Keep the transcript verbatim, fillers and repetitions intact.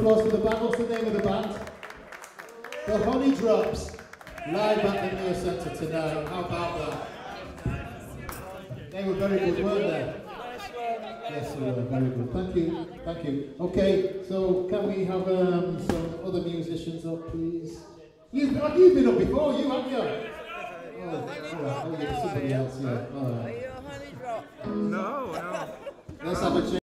applause for the band. What's the name of the band? The Honey Drops, live at the N I A Centre tonight. How about that? They were very good, weren't they? Yes, they were very good. Thank you, thank you. Okay, so can we have um, some other musicians up, please? You've, you've been up before, you haven't you? Oh, all right. Oh, yeah, somebody else, yeah. All right. No, no. Let's have a change.